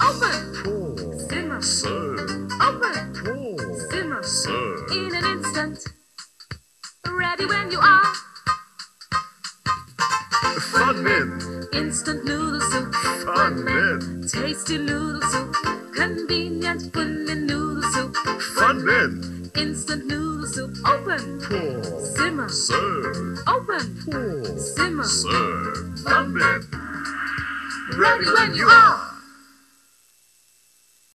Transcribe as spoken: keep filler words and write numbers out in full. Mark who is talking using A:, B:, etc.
A: Open.
B: Pour.
A: Simmer.
B: Serve.
A: Open.
B: Pour.
A: Simmer.
B: Serve.
A: In an instant. Ready when you are.
B: FUNMIN.
A: Instant noodle soup.
B: FUNMIN.
A: Tasty noodle soup. Convenient FUNMIN noodle soup.
B: FUNMIN.
A: Instant noodle soup. Open.
B: Pour.
A: Simmer.
B: Serve.
A: Open.
B: Pour.
A: Simmer.
B: Serve. FUNMIN.
A: Ready when you are.